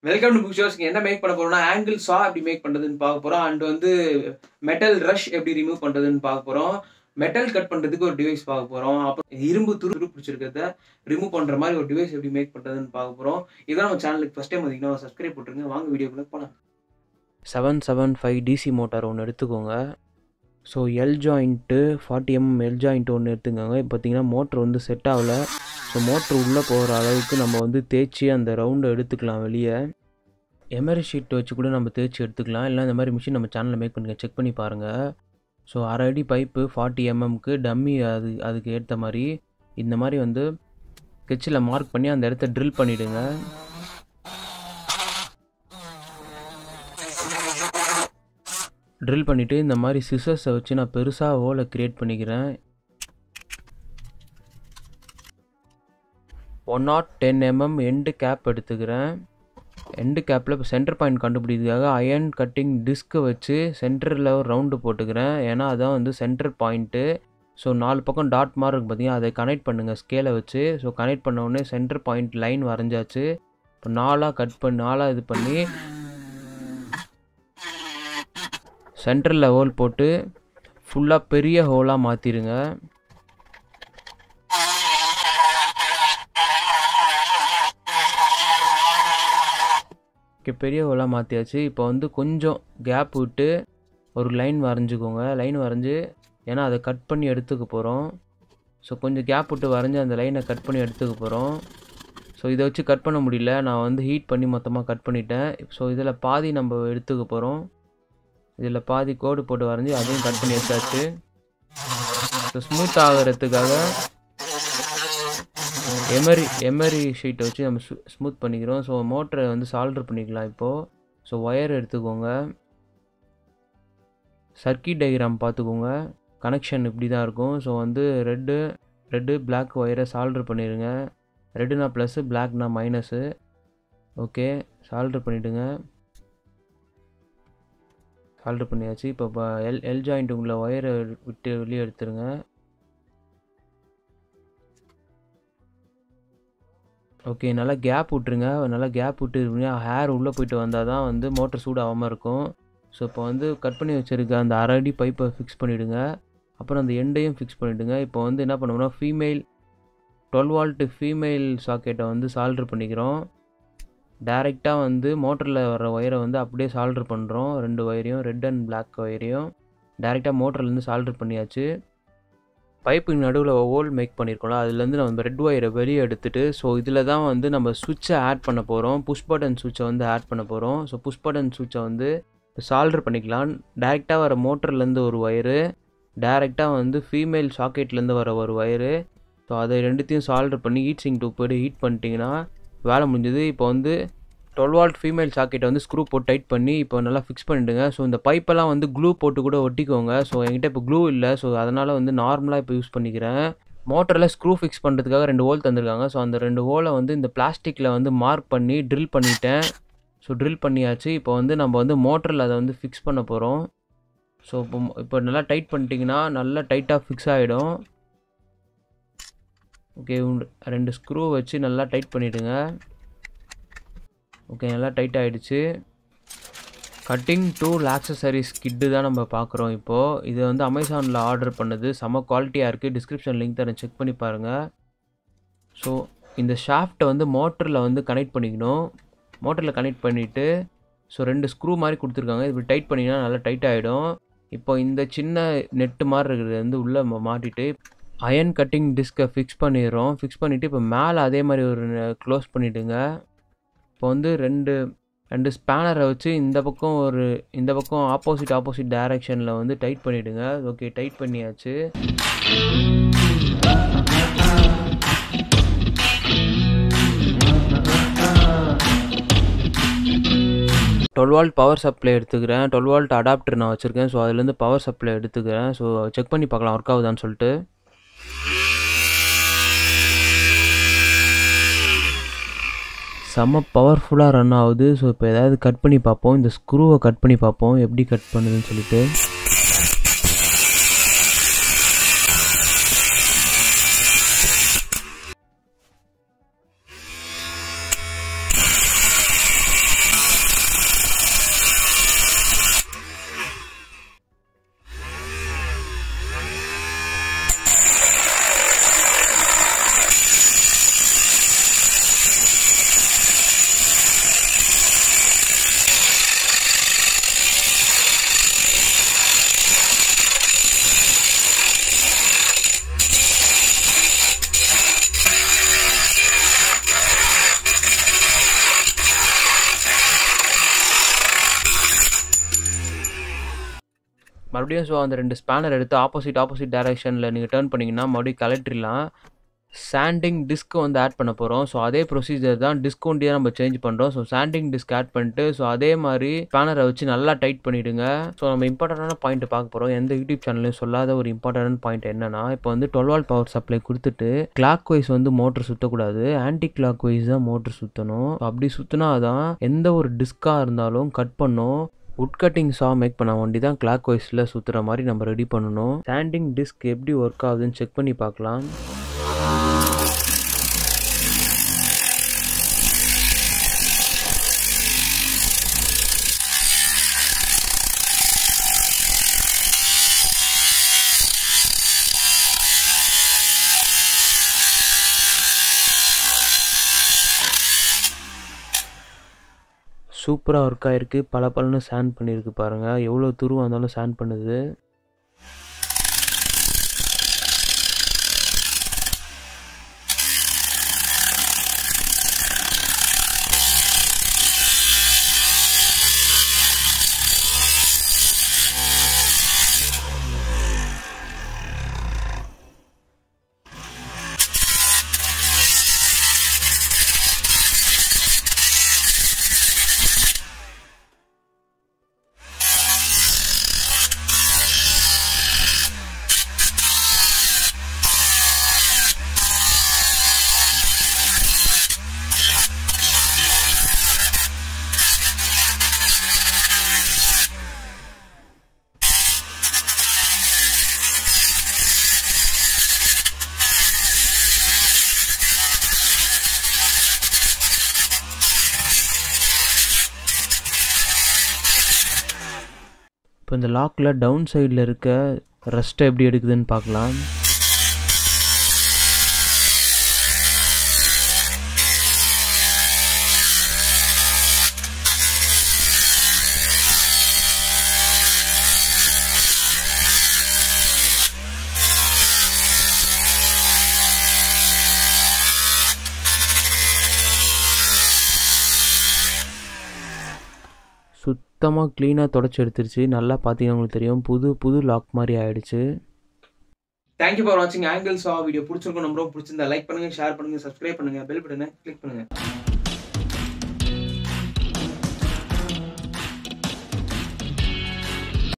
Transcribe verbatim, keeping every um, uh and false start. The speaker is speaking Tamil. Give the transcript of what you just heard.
Welcome to book shows. என்ன மேக் பண்ண போறோம்னா ஆங்கிள் சா எப்படி மேக் பண்றதுன்னு பார்க்க போறோம். அண்ட் வந்து மெட்டல் ரஷ் எப்படி ரிமூவ் பண்றதுன்னு பார்க்க போறோம். மெட்டல் கட் பண்றதுக்கு ஒரு டிவைஸ் பார்க்க போறோம். அப்புறம் இரும்பு துரு பிடிச்சிருக்கிறத ரிமூவ் பண்ற மாதிரி ஒரு டிவைஸ் எப்படி மேக் பண்றதுன்னு பார்க்க போறோம். இதான் நம்ம சேனலுக்கு ஃபர்ஸ்ட் டைம் வந்தீங்கன்னா சப்ஸ்கிரைப் போட்டுருங்க. வாங்க வீடியோக்குள்ள போலாம். Seven seven five DC motor ஒன்று எடுத்துக்கோங்க. So L joint forty mm L joint ஒன்று எடுத்துக்கோங்க. இப்போ பார்த்தீங்கன்னா மோட்ரு வந்து செட் ஆகலை. ஸோ மோட்ரு உள்ளே போகிற அளவுக்கு நம்ம வந்து தேய்ச்சி அந்த ரவுண்டை எடுத்துக்கலாம். வெளியே எமரி ஷீட் வச்சு கூட நம்ம தேய்ச்சி எடுத்துக்கலாம். இல்லை இந்த மாதிரி மிஷின் நம்ம சேனலில் மேக் பண்ணுங்க, செக் பண்ணி பாருங்கள். ஸோ அரை அடி பைப்பு ஃபார்ட்டி எம்எம்க்கு டம்மி, அது அதுக்கு ஏற்ற மாதிரி இந்த மாதிரி வந்து ஸ்கெட்சில் மார்க் பண்ணி அந்த இடத்த ட்ரில் பண்ணிவிடுங்க. ட்ரில் பண்ணிவிட்டு இந்த மாதிரி சிசர்ஸை வச்சு நான் பெருசாக ஹோலை க்ரியேட் பண்ணிக்கிறேன். One nought ten mm end cap எடுத்துக்கிறேன். எண்டு கேப்பில் இப்போ சென்டர் பாயிண்ட் கண்டுபிடிக்கிறதுக்காக அயன் கட்டிங் டிஸ்க்கை வச்சு சென்டரில் ஒரு ரவுண்டு போட்டுக்கிறேன். ஏன்னா அதான் வந்து சென்டர் பாயிண்ட்டு. ஸோ நாலு பக்கம் டாட் மாதிரி இருக்குது பார்த்தீங்கன்னா, அதை கனெக்ட் பண்ணுங்கள் ஸ்கேலை வச்சு. ஸோ கனெக்ட் பண்ண உடனே சென்டர் பாயிண்ட் லைன் வரைஞ்சாச்சு. இப்போ நாலாக கட் பண்ணி நாலாக இது பண்ணி சென்டரில் ஹோல் போட்டு ஃபுல்லாக பெரிய ஹோலாக மாற்றிடுங்க. ஓகே, பெரிய ஹோலாக மாற்றியாச்சு. இப்போ வந்து கொஞ்சம் கேப் விட்டு ஒரு லைன் வரைஞ்சிக்கோங்க. லைன் வரைஞ்சி, ஏன்னா அதை கட் பண்ணி எடுத்துக்க போகிறோம். ஸோ கொஞ்சம் கேப் விட்டு வரைஞ்சி அந்த லைனை கட் பண்ணி எடுத்துக்க போகிறோம். ஸோ இதை வச்சு கட் பண்ண முடியல, நான் வந்து ஹீட் பண்ணி மொத்தமாக கட் பண்ணிட்டேன். ஸோ இதில் பாதி நம்ம எடுத்துக்க போகிறோம். இதில் பாதி கோடு போட்டு வரைஞ்சி அதையும் கட் பண்ணி எடுத்தாச்சு. ஸோ ஸ்மூத் ஆகிறதுக்காக எமரி எமரி ஷீட்டை வச்சு நம்ம ஸ்மூத் பண்ணிக்கிறோம். ஸோ மோட்டரை வந்து சால்டர் பண்ணிக்கலாம் இப்போது. ஸோ ஒயர் எடுத்துக்கோங்க. சர்க்கியூட் டயக்ராம் பார்த்துக்கோங்க. கனெக்ஷன் இப்படி தான் இருக்கும். ஸோ வந்து ரெட்டு ரெட்டு பிளாக் ஒயரை சால்டர் பண்ணிடுங்க. ரெட்டுனா ப்ளஸ்ஸு, பிளாக்னா மைனஸு. ஓகே, சால்டர் பண்ணிவிடுங்க. சால்டர் பண்ணியாச்சு. இப்போ எல் எல் ஜாயிண்ட் உங்களை ஒயரை விட்டு வெளியே எடுத்துருங்க. ஓகே, நல்லா கேப் விட்டுருங்க. நல்லா கேப் விட்டுருங்க. ஹேர் உள்ளே போயிட்டு வந்தால் தான் வந்து மோட்டர் சூடாகாமல் இருக்கும். ஸோ இப்போ வந்து கட் பண்ணி வச்சுருக்க அந்த அரை அடி பைப்பை ஃபிக்ஸ் பண்ணிவிடுங்க. அப்புறம் அந்த எண்டையும் ஃபிக்ஸ் பண்ணிவிடுங்க. இப்போ வந்து என்ன பண்ணுவோம்னா ஃபீமேல் டுவெல் வால்ட்டு ஃபீமேல் சாக்கெட்டை வந்து சால்டர் பண்ணிக்கிறோம். டைரெக்டாக வந்து மோட்டரில் வர ஒயரை வந்து அப்படியே சால்டர் பண்ணுறோம். ரெண்டு ஒயரையும், ரெட் அண்ட் பிளாக் ஒயரையும் டைரெக்டாக மோட்டர்லேருந்து சால்டர் பண்ணியாச்சு. பைப்புக்கு நடுவில் ஹோல் மேக் பண்ணியிருக்கோம்ல, அதுலேருந்து நம்ம ரெட் ஒயரை வெளியே எடுத்துகிட்டு, ஸோ இதில் தான் வந்து நம்ம சுவிட்சை ஆட் பண்ண போகிறோம். புஷ் பட்டன் சுவிட்சை வந்து ஆட் பண்ண போகிறோம். ஸோ புஷ் பட்டன் சுவிட்சை வந்து சால்டர் பண்ணிக்கலாம். டைரெக்டாக வர மோட்டர்லேருந்து ஒரு ஒயரு, டைரெக்டாக வந்து ஃபீமேல் சாக்கெட்லேருந்து வர ஒரு ஒயரு. ஸோ அதை ரெண்டுத்தையும் சால்டர் பண்ணி ஹீட் சிங் டூ போய்ட்டு ஹீட் பண்ணிட்டீங்கன்னா வேலை முடிஞ்சது. இப்போ வந்து டுவெல் வால்ட் ஃபீமேல் சாக்கெட்டை வந்து ஸ்க்ரூ போட்டு டைட் பண்ணி இப்போ நல்லா ஃபிக்ஸ் பண்ணிவிடுங்க. ஸோ இந்த பைப்பெல்லாம் வந்து க்ளூ போட்டு கூட ஒட்டிக்கோங்க. ஸோ என்கிட்ட இப்போ க்ளூ இல்லை, ஸோ அதனால் வந்து நார்மலாக இப்போ யூஸ் பண்ணிக்கிறேன். மோட்டரில் ஸ்க்ரூ ஃபிக்ஸ் பண்ணுறதுக்காக ரெண்டு ஹோல் தந்திருக்காங்க. ஸோ அந்த ரெண்டு ஹோலை வந்து இந்த பிளாஸ்டிக்கில் வந்து மார்க் பண்ணி ட்ரில் பண்ணிட்டேன். ஸோ ட்ரில் பண்ணியாச்சு. இப்போ வந்து நம்ம வந்து மோட்டரில் அதை வந்து ஃபிக்ஸ் பண்ண போகிறோம். ஸோ இப்போ இப்போ நல்லா டைட் பண்ணிட்டிங்கன்னா நல்லா டைட்டாக ஃபிக்ஸ் ஆகிடும். ஓகே, ரெண்டு ஸ்க்ரூ வச்சு நல்லா டைட் பண்ணிவிடுங்க. ஓகே, நல்லா டைட் ஆகிடுச்சு. கட்டிங் டூல் ஆக்சசரிஸ் கிட்டு தான் நம்ம பார்க்குறோம் இப்போது. இது வந்து அமேசானில் ஆர்டர் பண்ணது, செம்ம குவாலிட்டியாக இருக்குது. டிஸ்கிரிப்ஷன் லிங்க் தரேன், செக் பண்ணி பாருங்கள். ஸோ இந்த ஷாஃப்ட்டை வந்து மோட்டரில் வந்து கனெக்ட் பண்ணிக்கணும். மோட்டரில் கனெக்ட் பண்ணிவிட்டு ஸோ ரெண்டு ஸ்க்ரூ மாதிரி கொடுத்துருக்காங்க. இப்படி டைட் பண்ணிங்கன்னா நல்லா டைட் ஆகிடும். இப்போ இந்த சின்ன நெட்டு மாதிரி இருக்கிறது வந்து உள்ளே மாட்டிட்டு அயன் கட்டிங் டிஸ்கை ஃபிக்ஸ் பண்ணிடுறோம். ஃபிக்ஸ் பண்ணிவிட்டு இப்போ மேலே அதே மாதிரி ஒரு க்ளோஸ் பண்ணிவிடுங்க. இப்போ வந்து ரெண்டு ரெண்டு ஸ்பேனரை வச்சு இந்த பக்கம் ஒரு இந்த பக்கம் ஆப்போசிட் ஆப்போசிட் டைரெக்ஷனில் வந்து டைட் பண்ணிவிடுங்க. ஓகே, டைட் பண்ணியாச்சு. டுவெல் வால்ட் பவர் சப்ளை எடுத்துக்கிறேன். டுவெல் வால்ட் அடாப்டர் நான் வச்சுருக்கேன். ஸோ அதுலேருந்து பவர் சப்ளை எடுத்துக்கிறேன். ஸோ செக் பண்ணி பார்க்கலாம் ஒர்க் ஆகுதான்னு சொல்லிட்டு. செம்ம பவர்ஃபுல்லாக ரன் ஆகுது. ஸோ இப்போ ஏதாவது கட் பண்ணி பார்ப்போம். இந்த ஸ்க்ரூவை கட் பண்ணி பார்ப்போம் எப்படி கட் பண்ணுதுன்னு சொல்லிட்டு. மறுபடியும் ஸோ அந்த ரெண்டு ஸ்பேனர் எடுத்து ஆப்போசிட் ஆப்போசிட் டைரக்ஷனில் நீங்கள் டர்ன் பண்ணிங்கன்னா மறுபடியும் கலெக்ட்ரிலாம். சாண்டிங் டிஸ்க் வந்து ஆட் பண்ண போகிறோம். ஸோ அதே ப்ரொசீஜர் தான் டிஸ்க் ஒண்டியாக நம்ம சேஞ்ச் பண்ணுறோம். ஸோ சாண்டிங் டிஸ்க் ஆட் பண்ணிட்டு ஸோ அதே மாதிரி ஸ்பேனரை வச்சு நல்லா டைட் பண்ணிவிடுங்க. ஸோ நம்ம இம்பார்ட்டண்டான பாயிண்ட் பார்க்க போகிறோம். எந்த யூடியூப் சேனல்லையும் சொல்லாத ஒரு இம்பார்ட்டன்ட் பாயிண்ட் என்னன்னா, இப்போ வந்து டுவெல் வால்ட் பவர் சப்ளை கொடுத்துட்டு கிளாக் வைஸ் வந்து மோட்டர் சுற்றக்கூடாது, ஆன்டி கிளாக் வைஸ் தான் மோட்டர் சுற்றணும். அப்படி சுற்றினா தான் எந்த ஒரு டிஸ்காக இருந்தாலும் கட் பண்ணும். உட் கட்டிங் சா மேக் பண்ண வண்டி தான் கிளாக் வைஸில் சுற்றுற மாதிரி நம்ம ரெடி பண்ணணும். சாண்டிங் டிஸ்க் எப்படி ஒர்க் ஆகுதுன்னு செக் பண்ணி பார்க்கலாம். சூப்பராக ஒர்க் ஆகிருக்கு. பல பலன்னு சாண்ட் பண்ணியிருக்கு பாருங்கள். எவ்வளோ துருவாக இருந்தாலும் சாண்ட் பண்ணுது. இப்போ இந்த லாக்கில் டவுன் சைடில் இருக்க ரஸ்ட்டை எப்படி எடுக்குதுன்னு பார்க்கலாம். சுத்தமாக க்ளீனாக தொடச்சி எடுத்துருச்சு. நல்லா பார்த்தீங்கன்னா உங்களுக்கு தெரியும், புது புது லாக் மாதிரி ஆயிடுச்சு. தேங்க்யூ ஃபார் வாட்சிங் ஆங்கிள் சா வீடியோ. பிடிச்சிருக்கும், நம்ம ரொம்ப பிடிச்சிருந்தா லைக் பண்ணுங்க, ஷேர் பண்ணுங்க, சப்ஸ்கிரைப் பண்ணுங்க, பெல் பட்டனை கிளிக் பண்ணுங்க.